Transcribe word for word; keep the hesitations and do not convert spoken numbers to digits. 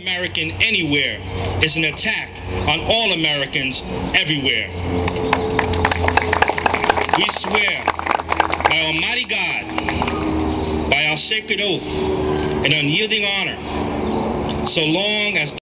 American anywhere is an attack on all Americans everywhere. We swear by Almighty God, by our sacred oath and unyielding honor, so long as